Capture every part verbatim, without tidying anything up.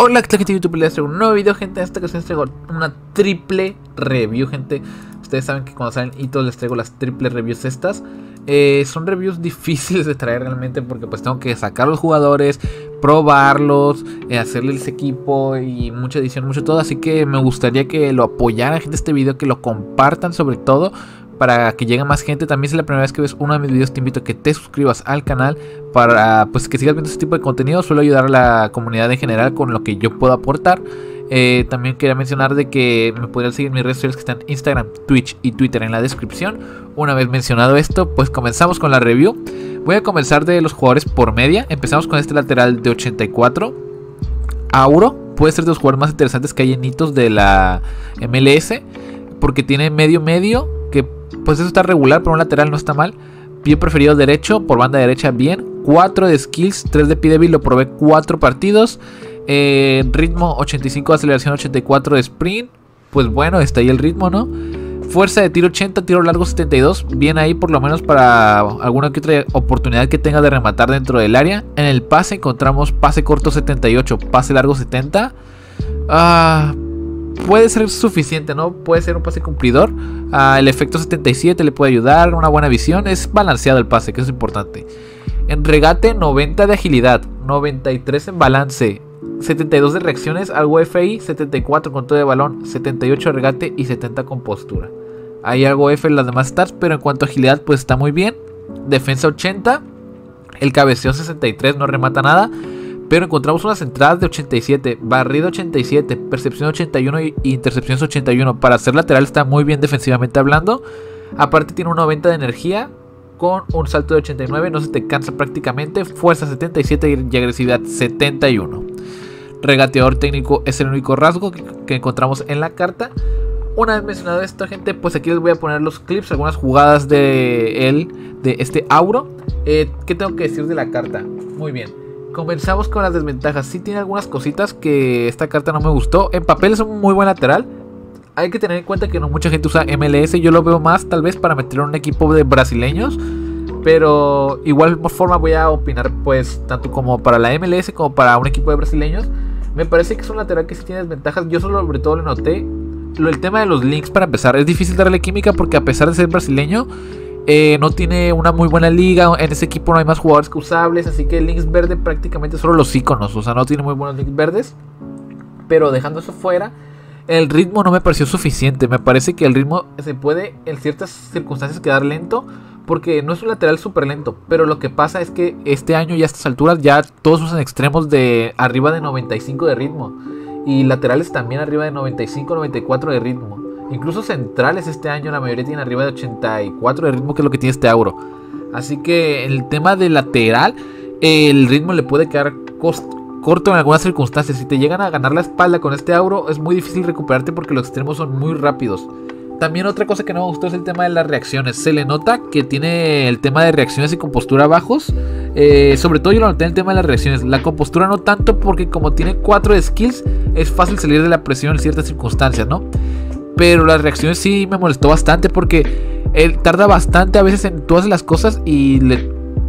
Hola, ¿qué tal, gente de YouTube? Les traigo un nuevo video, gente. En esta ocasión les traigo una triple review, gente. Ustedes saben que cuando salen hitos les traigo las triple reviews estas. eh, Son reviews difíciles de traer realmente, porque pues tengo que sacar los jugadores, probarlos, eh, hacerles equipo y mucha edición, mucho todo. Así que me gustaría que lo apoyaran, gente, este video, que lo compartan sobre todo, para que llegue más gente. También si es la primera vez que ves uno de mis videos, te invito a que te suscribas al canal para pues que sigas viendo este tipo de contenido. Suelo ayudar a la comunidad en general con lo que yo puedo aportar. eh, También quería mencionar de que me podrían seguir en mis redes sociales que están en Instagram, Twitch y Twitter en la descripción. Una vez mencionado esto, pues comenzamos con la review. Voy a comenzar de los jugadores por media. Empezamos con este lateral de ochenta y cuatro, Auro. Puede ser de los jugadores más interesantes que hay en hitos de la M L S, porque tiene medio medio, que pues eso está regular, pero un lateral no está mal. Pie preferido derecho, por banda derecha bien. cuatro de skills, tres de pie débil, lo probé cuatro partidos. eh, Ritmo ochenta y cinco, aceleración ochenta y cuatro de sprint. Pues bueno, está ahí el ritmo, ¿no? Fuerza de tiro ochenta, tiro largo setenta y dos. Bien ahí por lo menos para alguna que otra oportunidad que tenga de rematar dentro del área. En el pase encontramos pase corto setenta y ocho, pase largo setenta. Ah... Puede ser suficiente, ¿no? Puede ser un pase cumplidor. uh, El efecto setenta y siete le puede ayudar. Una buena visión. Es balanceado el pase, que es importante. En regate noventa de agilidad, noventa y tres en balance, setenta y dos de reacciones, algo F I, setenta y cuatro con todo de balón, setenta y ocho de regate y setenta con postura. Hay algo F en las demás stats, pero en cuanto a agilidad pues está muy bien. Defensa ochenta. El cabeceo sesenta y tres, no remata nada. Pero encontramos unas entradas de ochenta y siete, barrido ochenta y siete, percepción ochenta y uno y intercepciones ochenta y uno. Para ser lateral está muy bien defensivamente hablando. Aparte tiene un noventa de energía con un salto de ochenta y nueve, no se te cansa prácticamente. Fuerza setenta y siete y agresividad setenta y uno. Regateador técnico es el único rasgo que, que encontramos en la carta. Una vez mencionado esto, gente, pues aquí les voy a poner los clips, algunas jugadas de él, de este Auro. eh, ¿Qué tengo que decir de la carta? Muy bien. Comenzamos con las desventajas. Sí tiene algunas cositas que esta carta no me gustó. En papel es un muy buen lateral. Hay que tener en cuenta que no mucha gente usa M L S. Yo lo veo más tal vez para meter un equipo de brasileños. Pero igual forma voy a opinar pues tanto como para la M L S como para un equipo de brasileños. Me parece que es un lateral que sí tiene desventajas. Yo solo sobre todo le noté lo, el tema de los links. Para empezar, es difícil darle química porque a pesar de ser brasileño, Eh, no tiene una muy buena liga. En ese equipo no hay más jugadores que usables, así que links verde prácticamente solo los iconos. O sea, no tiene muy buenos links verdes. Pero dejando eso fuera, el ritmo no me pareció suficiente. Me parece que el ritmo se puede en ciertas circunstancias quedar lento, porque no es un lateral súper lento. Pero lo que pasa es que este año ya a estas alturas ya todos usan extremos de arriba de noventa y cinco de ritmo, y laterales también arriba de noventa y cinco, noventa y cuatro de ritmo. Incluso centrales este año la mayoría tienen arriba de ochenta y cuatro de ritmo, que es lo que tiene este Auro. Así que en el tema de lateral, el ritmo le puede quedar corto en algunas circunstancias. Si te llegan a ganar la espalda con este Auro, es muy difícil recuperarte porque los extremos son muy rápidos. También otra cosa que no me gustó es el tema de las reacciones. Se le nota que tiene el tema de reacciones y compostura bajos. eh, Sobre todo yo lo noté en el tema de las reacciones. La compostura no tanto, porque como tiene cuatro de skills, es fácil salir de la presión en ciertas circunstancias, ¿no? Pero las reacciones sí me molestó bastante, porque él tarda bastante a veces en todas las cosas y le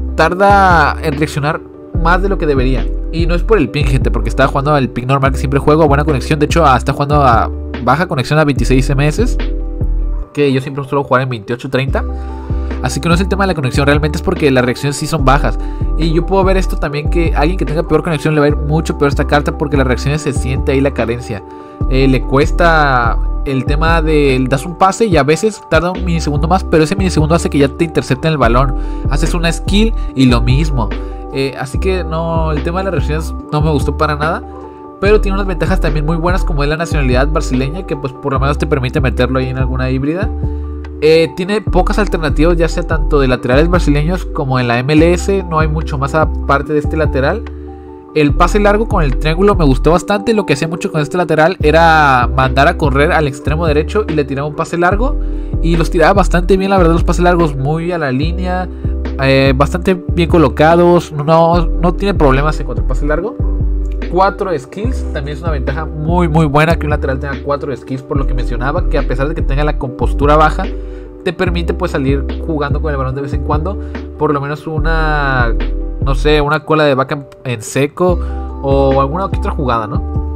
tarda en reaccionar más de lo que debería. Y no es por el ping, gente, porque está jugando al ping normal que siempre juego, a buena conexión. De hecho, está jugando a baja conexión a veintiséis eme ese, que yo siempre suelo jugar en veintiocho treinta. Así que no es el tema de la conexión, realmente es porque las reacciones sí son bajas. Y yo puedo ver esto también, que alguien que tenga peor conexión le va a ir mucho peor esta carta, porque las reacciones se siente ahí la carencia. eh, Le cuesta el tema de das un pase y a veces tarda un milisegundo más, pero ese milisegundo hace que ya te intercepten el balón. Haces una skill y lo mismo. eh, Así que no, el tema de las reacciones no me gustó para nada. Pero tiene unas ventajas también muy buenas, como es la nacionalidad brasileña, que pues por lo menos te permite meterlo ahí en alguna híbrida. Eh, tiene pocas alternativas, ya sea tanto de laterales brasileños como en la M L S. No hay mucho más aparte de este lateral. El pase largo con el triángulo me gustó bastante. Lo que hacía mucho con este lateral era mandar a correr al extremo derecho y le tiraba un pase largo. Y los tiraba bastante bien, la verdad, los pases largos muy a la línea, eh, bastante bien colocados. No, no tiene problemas en cuanto al pase largo. cuatro skills, también es una ventaja muy muy buena que un lateral tenga cuatro skills, por lo que mencionaba, que a pesar de que tenga la compostura baja, te permite pues salir jugando con el balón de vez en cuando. Por lo menos una, no sé, una cola de vaca en seco o alguna otra jugada, ¿no?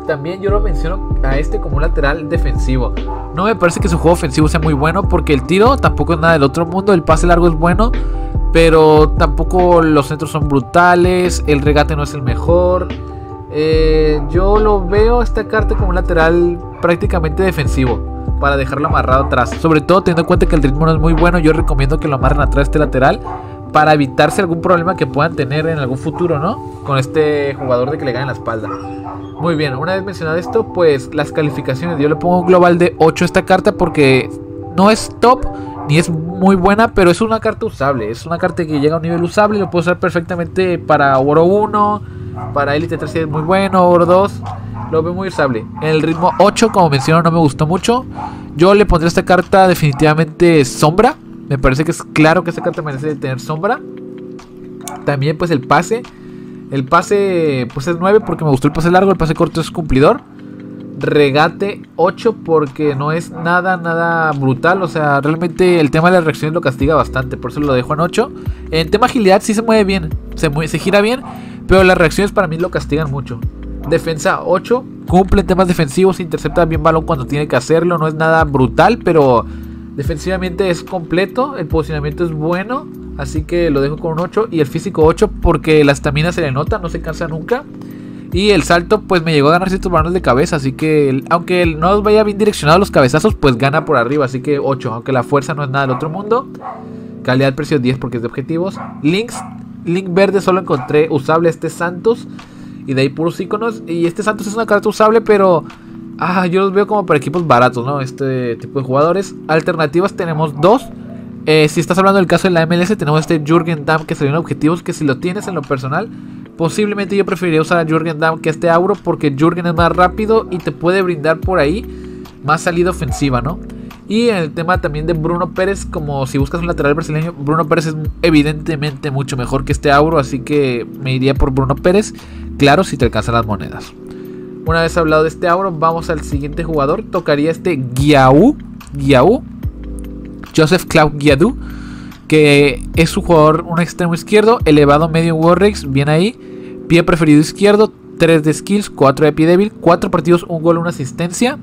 también yo lo menciono a este como un lateral defensivo. No me parece que su juego ofensivo sea muy bueno, porque el tiro tampoco es nada del otro mundo. El pase largo es bueno, pero tampoco los centros son brutales. El regate no es el mejor. eh, Yo lo veo esta carta como un lateral prácticamente defensivo, para dejarlo amarrado atrás. Sobre todo teniendo en cuenta que el ritmo no es muy bueno, yo recomiendo que lo amarren atrás este lateral, para evitarse algún problema que puedan tener en algún futuro, ¿no? Con este jugador de que le gane la espalda. Muy bien, una vez mencionado esto, pues las calificaciones. Yo le pongo un global de ocho a esta carta, porque no es top ni es muy buena, pero es una carta usable. Es una carta que llega a un nivel usable y lo puedo usar perfectamente para oro uno, para Elite tres si es muy bueno, oro dos. Lo veo muy usable. En el ritmo ocho, como menciono, no me gustó mucho. Yo le pondré a esta carta definitivamente sombra. Me parece que es claro que esta carta merece tener sombra. También pues el pase. El pase pues es nueve porque me gustó el pase largo. El pase corto es cumplidor. Regate ocho porque no es nada, nada brutal. O sea, realmente el tema de las reacciones lo castiga bastante. Por eso lo dejo en ocho. En tema agilidad sí se mueve bien. Se, mueve, se gira bien. Pero las reacciones para mí lo castigan mucho. Defensa ocho. Cumple en temas defensivos. Intercepta bien balón cuando tiene que hacerlo. No es nada brutal, pero defensivamente es completo, el posicionamiento es bueno, así que lo dejo con un ocho. Y el físico ocho porque la estamina se le nota, no se cansa nunca. Y el salto pues me llegó a ganar ciertos balones de cabeza, así que el, aunque el, no vaya bien direccionado los cabezazos, pues gana por arriba, así que ocho. Aunque la fuerza no es nada del otro mundo. Calidad precio diez porque es de objetivos. Links, link verde solo encontré usable este Santos, y de ahí puros iconos. Y este Santos es una carta usable, pero Ah, yo los veo como para equipos baratos, ¿no? Este tipo de jugadores. Alternativas tenemos dos. Eh, si estás hablando del caso de la M L S, tenemos este Jürgen Damm que salió en objetivos, que si lo tienes en lo personal, posiblemente yo preferiría usar a Jürgen Damm que a este Auro, porque Jürgen es más rápido y te puede brindar por ahí más salida ofensiva, ¿no? Y en el tema también de Bruno Pérez, como si buscas un lateral brasileño, Bruno Pérez es evidentemente mucho mejor que este Auro, así que me iría por Bruno Pérez, claro, si te alcanzan las monedas. Una vez hablado de este Auro, vamos al siguiente jugador. Tocaría este Guiau, Guiau, Joseph Claude Guiadou, que es su jugador, un extremo izquierdo, elevado medio Warrex, bien ahí, pie preferido izquierdo, tres de skills, cuatro de pie débil, cuatro partidos, un gol, una asistencia,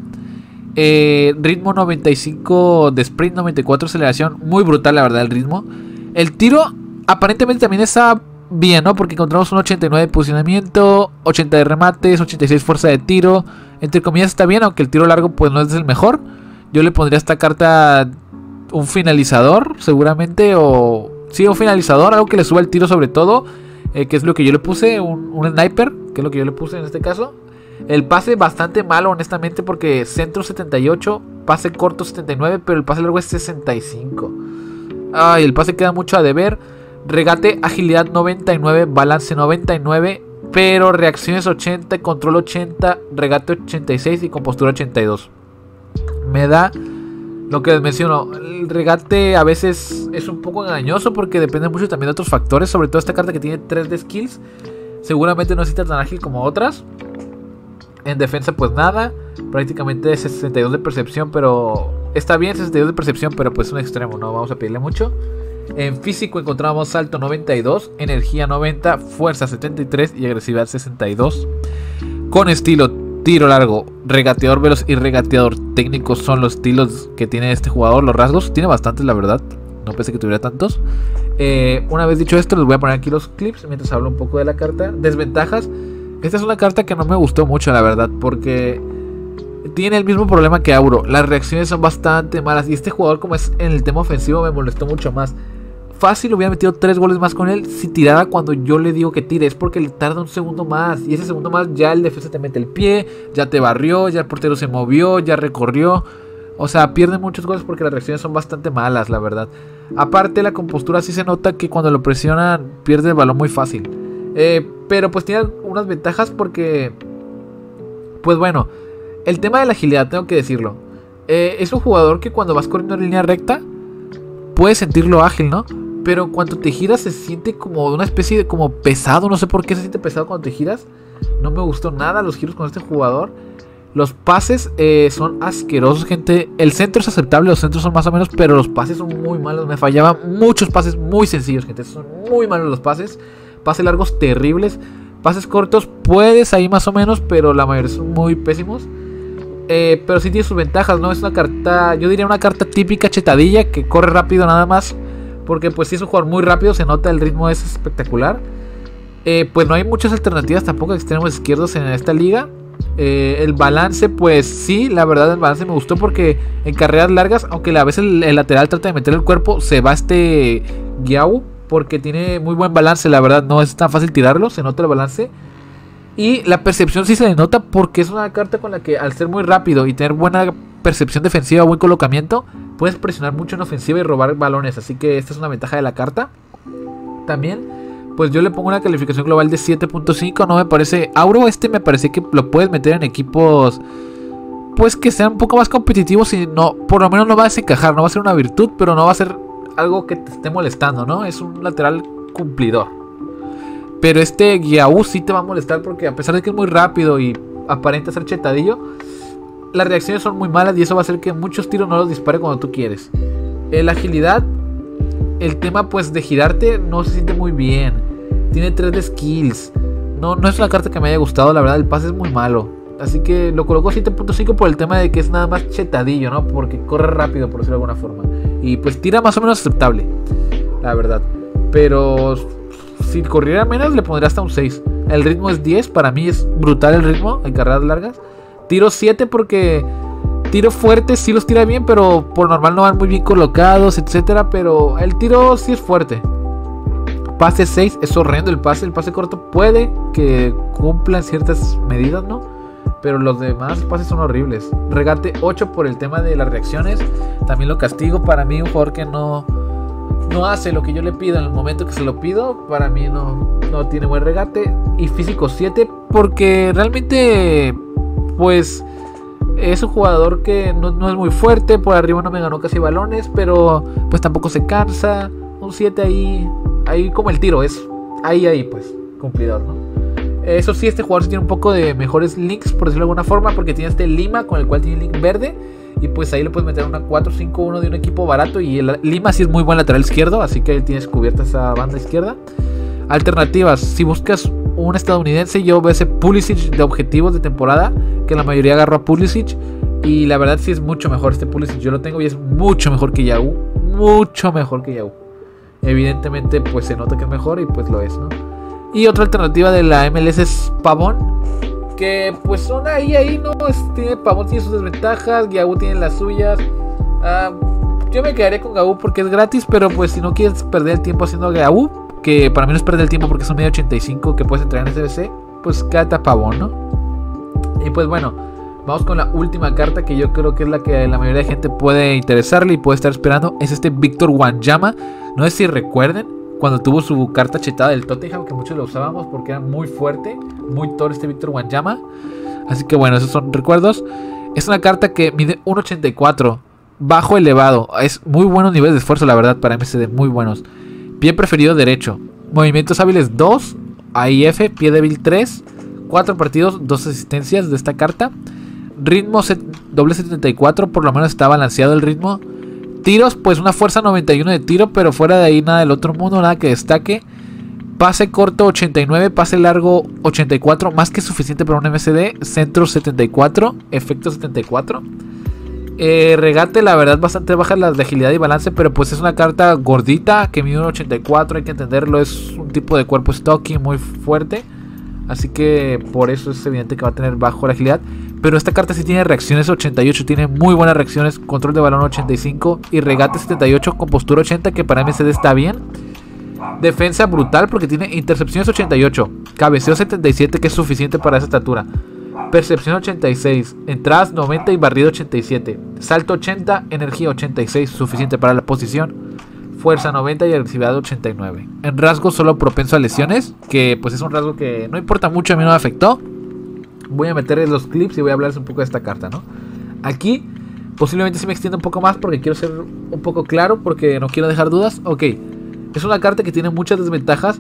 eh, ritmo noventa y cinco de sprint, noventa y cuatro de aceleración, muy brutal la verdad el ritmo. El tiro aparentemente también está bien, ¿no? Porque encontramos un ochenta y nueve de posicionamiento, ochenta de remates, ochenta y seis fuerza de tiro, entre comillas está bien, aunque el tiro largo pues no es el mejor. Yo le pondría a esta carta un finalizador, seguramente, o sí, un finalizador, algo que le suba el tiro sobre todo, eh, que es lo que yo le puse, un, un sniper, que es lo que yo le puse en este caso. El pase bastante malo, honestamente, porque centro setenta y ocho, pase corto setenta y nueve, pero el pase largo es sesenta y cinco. Ay, el pase queda mucho a deber. Regate, agilidad noventa y nueve, balance noventa y nueve, pero reacciones ochenta, control ochenta, regate ochenta y seis y compostura ochenta y dos. Me da lo que les menciono, el regate a veces es un poco engañoso porque depende mucho también de otros factores, sobre todo esta carta que tiene tres de skills, seguramente no necesita tan ágil como otras. En defensa pues nada, prácticamente sesenta y dos de percepción, pero está bien sesenta y dos de percepción, pero pues es un extremo, no vamos a pedirle mucho. En físico encontramos salto noventa y dos, energía noventa, fuerza setenta y tres y agresividad sesenta y dos. Con estilo, tiro largo, regateador veloz y regateador técnico son los estilos que tiene este jugador. Los rasgos, tiene bastantes la verdad, no pensé que tuviera tantos. eh, Una vez dicho esto, les voy a poner aquí los clips mientras hablo un poco de la carta. Desventajas, esta es una carta que no me gustó mucho la verdad, porque tiene el mismo problema que Auro, las reacciones son bastante malas. Y este jugador, como es en el tema ofensivo, me molestó mucho más. Fácil hubiera metido tres goles más con él si tirara cuando yo le digo que tire. Es porque le tarda un segundo más, y ese segundo más ya el defensa te mete el pie, ya te barrió, ya el portero se movió, ya recorrió. O sea, pierde muchos goles porque las reacciones son bastante malas, la verdad. Aparte, la compostura sí se nota que cuando lo presionan pierde el balón muy fácil. eh, Pero pues tiene unas ventajas porque, pues bueno, el tema de la agilidad, tengo que decirlo. eh, Es un jugador que cuando vas corriendo en línea recta puedes sentirlo ágil, ¿no? Pero cuando te giras se siente como una especie de como pesado. No sé por qué se siente pesado cuando te giras. No me gustó nada los giros con este jugador. Los pases eh, son asquerosos, gente. El centro es aceptable, los centros son más o menos, pero los pases son muy malos. Me fallaban muchos pases muy sencillos, gente. Son muy malos los pases. Pases largos terribles. Pases cortos puedes ahí más o menos, pero la mayoría son muy pésimos. Eh, pero sí tiene sus ventajas, ¿no? Es una carta, yo diría una carta típica chetadilla que corre rápido nada más. Porque pues si es un jugador muy rápido, se nota, el ritmo es espectacular. Eh, pues no hay muchas alternativas tampoco de extremos izquierdos en esta liga. Eh, el balance, pues sí, la verdad el balance me gustó porque en carreras largas, aunque a veces el, el lateral trata de meter el cuerpo, se va este Gyau porque tiene muy buen balance, la verdad no es tan fácil tirarlo, se nota el balance. Y la percepción sí se le nota porque es una carta con la que al ser muy rápido y tener buena percepción defensiva, buen colocamiento, puedes presionar mucho en ofensiva y robar balones. Así que esta es una ventaja de la carta. También, pues yo le pongo una calificación global de siete punto cinco. No me parece... Auro este me parece que lo puedes meter en equipos pues que sean un poco más competitivos. Y no, por lo menos no va a desencajar. No va a ser una virtud, pero no va a ser algo que te esté molestando, ¿no? Es un lateral cumplidor. Pero este Gyau sí te va a molestar porque a pesar de que es muy rápido y aparenta ser chetadillo, las reacciones son muy malas y eso va a hacer que muchos tiros no los dispare cuando tú quieres. Eh, la agilidad, el tema pues de girarte no se siente muy bien. Tiene tres de skills. No, no es una carta que me haya gustado, la verdad el pase es muy malo. Así que lo coloco siete punto cinco por el tema de que es nada más chetadillo, ¿no? Porque corre rápido, por decirlo de alguna forma. Y pues tira más o menos aceptable, la verdad. Pero si corriera menos le pondría hasta un seis. El ritmo es diez, para mí es brutal el ritmo en carreras largas. Tiro siete porque tiro fuerte sí los tira bien, pero por normal no van muy bien colocados, etcétera. Pero el tiro sí es fuerte. Pase seis, es horrendo el pase. El pase corto puede que cumplan ciertas medidas, ¿no? Pero los demás pases son horribles. Regate ocho por el tema de las reacciones. También lo castigo. Para mí un jugador que no... no hace lo que yo le pido en el momento que se lo pido, para mí no, no tiene buen regate. Y físico siete porque realmente pues es un jugador que no, no es muy fuerte. Por arriba no me ganó casi balones, pero pues tampoco se cansa. Un siete ahí, ahí como el tiro, es ahí ahí pues, cumplidor, ¿no? Eso sí, este jugador sí tiene un poco de mejores links, por decirlo de alguna forma, porque tiene este Lima con el cual tiene link verde. Y pues ahí le puedes meter una cuatro cinco uno de un equipo barato. Y el Lima sí es muy buen lateral izquierdo, así que ahí tienes cubierta esa banda izquierda. Alternativas, si buscas un estadounidense, yo veo ese Pulisic de objetivos de temporada, que la mayoría agarró a Pulisic. Y la verdad sí es mucho mejor este Pulisic, yo lo tengo y es mucho mejor que Gyau. Mucho mejor que Gyau. Evidentemente pues se nota que es mejor y pues lo es, ¿no? Y otra alternativa de la M L S es Pavón, que pues son ahí, ahí, ¿no? Es, tiene, Pavón tiene sus desventajas, Gyau tiene las suyas. Uh, yo me quedaría con Gyau porque es gratis, pero pues si no quieres perder el tiempo haciendo Gyau, que para mí no es perder el tiempo porque son medio ochenta y cinco que puedes entrar en S B C, pues quédate a Pavón, ¿no? Y pues bueno, vamos con la última carta que yo creo que es la que la mayoría de gente puede interesarle y puede estar esperando. Es este Victor Wanyama. No sé si recuerden cuando tuvo su carta chetada del Tottenham, que muchos lo usábamos porque era muy fuerte, muy toro este Victor Wanyama. Así que bueno, esos son recuerdos. Es una carta que mide uno ochenta y cuatro, bajo elevado. Es muy buenos niveles de esfuerzo, la verdad, para M S D, muy buenos. Pie preferido derecho, movimientos hábiles dos, A I F, pie débil tres, cuatro partidos, dos asistencias de esta carta. Ritmo set, doble setenta y cuatro, por lo menos está balanceado el ritmo. Tiros, pues una fuerza noventa y uno de tiro, pero fuera de ahí nada del otro mundo, nada que destaque. Pase corto ochenta y nueve, pase largo ochenta y cuatro, más que suficiente para un M S D. Centro setenta y cuatro, efecto setenta y cuatro. Eh, regate, la verdad, bastante baja la de agilidad y balance, pero pues es una carta gordita que mide un ochenta y cuatro, hay que entenderlo. Es un tipo de cuerpo stocky muy fuerte, así que por eso es evidente que va a tener bajo la agilidad. Pero esta carta sí tiene reacciones ochenta y ocho, tiene muy buenas reacciones, control de balón ochenta y cinco y regate setenta y ocho con postura ochenta, que para M S D está bien. Defensa brutal porque tiene intercepciones ochenta y ocho, cabeceo setenta y siete, que es suficiente para esa estatura. Percepción ochenta y seis, entradas noventa y barrido ochenta y siete, salto ochenta, energía ochenta y seis, suficiente para la posición. Fuerza noventa y agresividad ochenta y nueve. En rasgo solo propenso a lesiones, que pues es un rasgo que no importa mucho, a mí no me afectó. Voy a meter los clips y voy a hablarles un poco de esta carta, ¿no? Aquí posiblemente se me extienda un poco más porque quiero ser un poco claro, porque no quiero dejar dudas. Ok, es una carta que tiene muchas desventajas,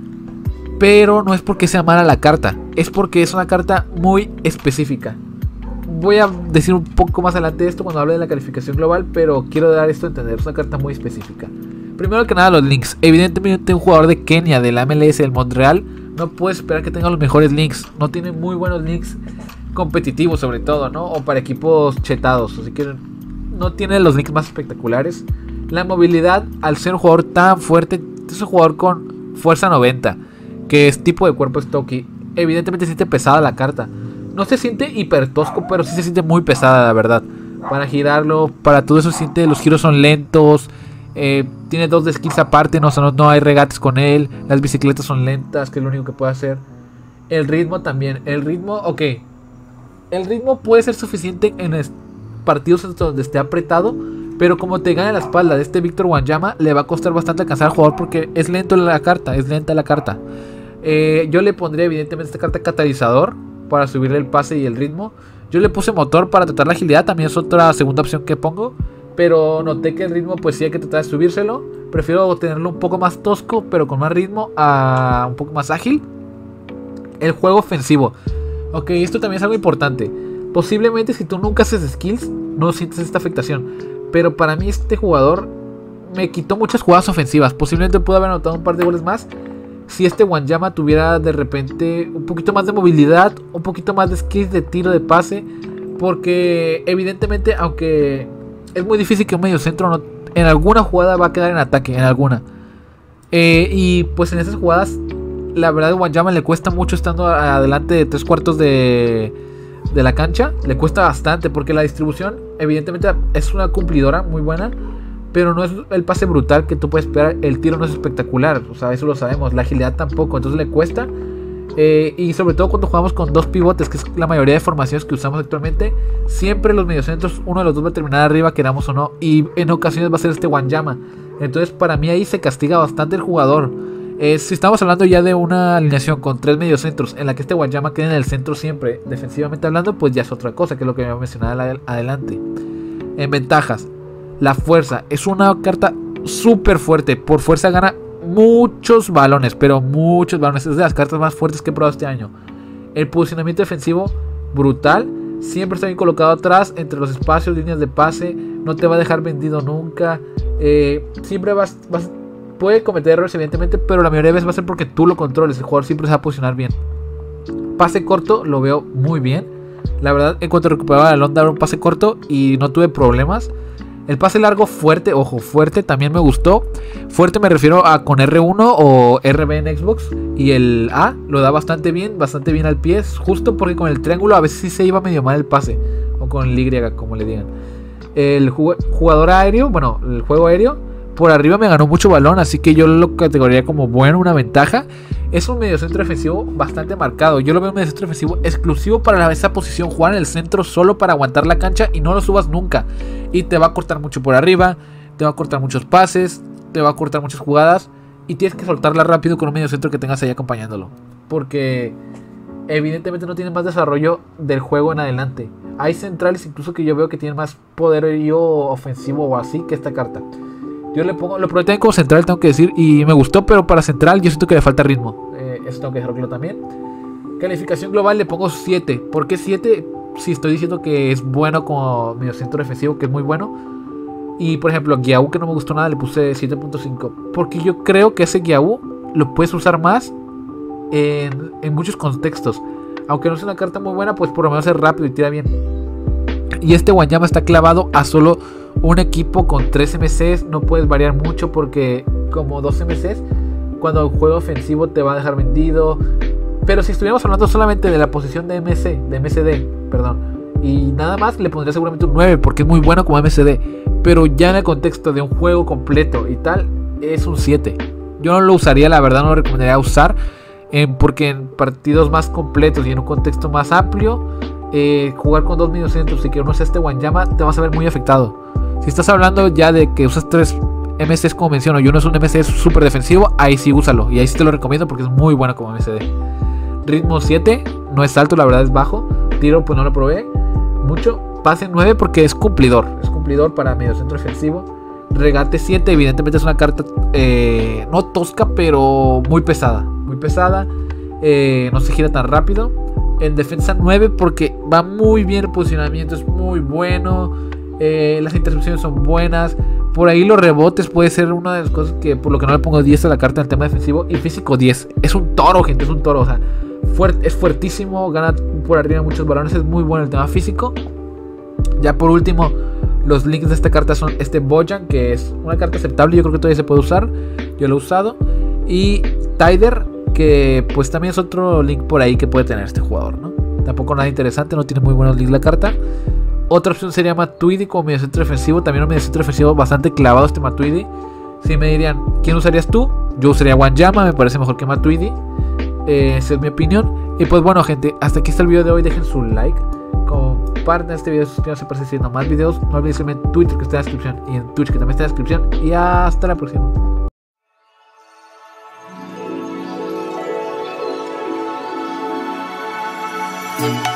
pero no es porque sea mala la carta, es porque es una carta muy específica. Voy a decir un poco más adelante esto cuando hable de la calificación global, pero quiero dar esto a entender, es una carta muy específica. Primero que nada, los links. Evidentemente un jugador de Kenia, de la M L S del Montreal, no puedes esperar que tenga los mejores links. No tiene muy buenos links competitivos sobre todo, ¿no? O para equipos chetados. Así que no tiene los links más espectaculares. La movilidad, al ser un jugador tan fuerte, es un jugador con fuerza noventa, que es tipo de cuerpo stocky. Evidentemente se siente pesada la carta. No se siente hiper tosco, pero sí se siente muy pesada, la verdad. Para girarlo, para todo eso se siente, los giros son lentos. Eh, tiene dos de skills aparte, no, o sea, no, no hay regates con él. Las bicicletas son lentas, que es lo único que puede hacer. El ritmo también. El ritmo, ok. El ritmo puede ser suficiente en partidos donde esté apretado, pero como te gana la espalda de este Víctor Wanyama, le va a costar bastante alcanzar al jugador porque es lento la carta, es lenta la carta. Eh, yo le pondría evidentemente esta carta catalizador para subirle el pase y el ritmo. Yo le puse motor para tratar la agilidad, también es otra segunda opción que pongo. Pero noté que el ritmo pues sí hay que tratar de subírselo. Prefiero tenerlo un poco más tosco, pero con más ritmo, a un poco más ágil. El juego ofensivo. Ok, esto también es algo importante. Posiblemente si tú nunca haces skills, no sientes esta afectación. Pero para mí este jugador me quitó muchas jugadas ofensivas. Posiblemente pudo haber anotado un par de goles más si este Wanyama tuviera de repente un poquito más de movilidad, un poquito más de skills de tiro, de pase. Porque evidentemente, aunque es muy difícil que un mediocentro no, en alguna jugada va a quedar en ataque, en alguna. Eh, y pues en esas jugadas, la verdad a Wanyama le cuesta mucho estando adelante de tres cuartos de, de la cancha. Le cuesta bastante porque la distribución evidentemente es una cumplidora muy buena, pero no es el pase brutal que tú puedes esperar. El tiro no es espectacular, o sea, eso lo sabemos. La agilidad tampoco, entonces le cuesta. Eh, y sobre todo cuando jugamos con dos pivotes, que es la mayoría de formaciones que usamos actualmente, siempre los mediocentros, uno de los dos va a terminar arriba, queramos o no, y en ocasiones va a ser este Wanyama. Entonces para mí ahí se castiga bastante el jugador. Eh, si estamos hablando ya de una alineación con tres mediocentros en la que este Wanyama quede en el centro siempre, defensivamente hablando, pues ya es otra cosa, que es lo que me mencionaba adelante. En ventajas, la fuerza es una carta súper fuerte. Por fuerza gana muchos balones, pero muchos balones. Es de las cartas más fuertes que he probado este año. El posicionamiento defensivo, brutal. Siempre está bien colocado atrás, entre los espacios, líneas de pase. No te va a dejar vendido nunca. Eh, siempre vas, vas, puede cometer errores evidentemente, pero la mayoría de veces va a ser porque tú lo controles. El jugador siempre se va a posicionar bien. Pase corto, lo veo muy bien. La verdad, en cuanto recuperaba el balón, daba un pase corto y no tuve problemas. El pase largo fuerte, ojo, fuerte también me gustó. Fuerte me refiero a con R uno o R B en Xbox. Y el A lo da bastante bien, bastante bien al pie. Justo porque con el triángulo a veces sí se iba medio mal el pase. O con el Y, como le digan. El jugador aéreo, bueno, el juego aéreo, por arriba me ganó mucho balón. Así que yo lo categorizaría como bueno, una ventaja. Es un mediocentro defensivo bastante marcado. Yo lo veo un mediocentro defensivo exclusivo para esa posición. Jugar en el centro solo para aguantar la cancha y no lo subas nunca. Y te va a cortar mucho por arriba, te va a cortar muchos pases, te va a cortar muchas jugadas. Y tienes que soltarla rápido con un mediocentro que tengas ahí acompañándolo. Porque evidentemente no tiene más desarrollo del juego en adelante. Hay centrales incluso que yo veo que tienen más poderío ofensivo o así que esta carta. Yo le pongo, lo probé también como central, tengo que decir, y me gustó, pero para central yo siento que le falta ritmo. Eh, eso tengo que dejarlo claro también. Calificación global le pongo siete. ¿Por qué siete? Si estoy diciendo que es bueno como mediocentro defensivo, que es muy bueno. Y por ejemplo, Gyau, que no me gustó nada, le puse siete punto cinco. Porque yo creo que ese Gyau lo puedes usar más en, en muchos contextos. Aunque no sea una carta muy buena, pues por lo menos es rápido y tira bien. Y este Wanyama está clavado a solo un equipo con tres M Cs. No puedes variar mucho porque como dos M Cs, cuando el juego ofensivo te va a dejar vendido. Pero si estuviéramos hablando solamente de la posición de M C, de M C D, perdón, y nada más, le pondría seguramente un nueve porque es muy bueno como M C D. Pero ya en el contexto de un juego completo y tal, es un siete. Yo no lo usaría, la verdad no lo recomendaría usar, eh, porque en partidos más completos y en un contexto más amplio, eh, jugar con dos mediocentros y que uno sea este Wanyama, te vas a ver muy afectado. Si estás hablando ya de que usas tres M Cs como menciono y uno es un M C súper defensivo, ahí sí úsalo. Y ahí sí te lo recomiendo porque es muy bueno como M C D. Ritmo siete, no es alto, la verdad es bajo. Tiro pues no lo probé mucho. Pase nueve porque es cumplidor. Es cumplidor para mediocentro defensivo. Regate siete, evidentemente es una carta eh, no tosca, pero muy pesada. Muy pesada. Eh, no se gira tan rápido. En defensa nueve porque va muy bien el posicionamiento, es muy bueno. Eh, las intercepciones son buenas. Por ahí los rebotes puede ser una de las cosas que por lo que no le pongo diez a la carta en el tema defensivo. Y físico diez. Es un toro, gente, es un toro. O sea, fuert, es fuertísimo, gana por arriba muchos balones, es muy bueno el tema físico. Ya por último, los links de esta carta son este Bojan, que es una carta aceptable, yo creo que todavía se puede usar. Yo lo he usado. Y Tider, que pues también es otro link por ahí que puede tener este jugador, ¿no? Tampoco nada interesante, no tiene muy buenos links la carta. Otra opción sería Matuidi como mediocentro defensivo. También un mediocentro defensivo bastante clavado este Matuidi. Si me dirían, ¿quién usarías tú? Yo usaría Wanyama, me parece mejor que Matuidi. Eh, esa es mi opinión. Y pues bueno, gente, hasta aquí está el video de hoy. Dejen su like, compartan este video, suscríbanse para seguir haciendo más videos. No olviden seguirme en Twitter, que está en la descripción, y en Twitch, que también está en la descripción. Y hasta la próxima. Thank you.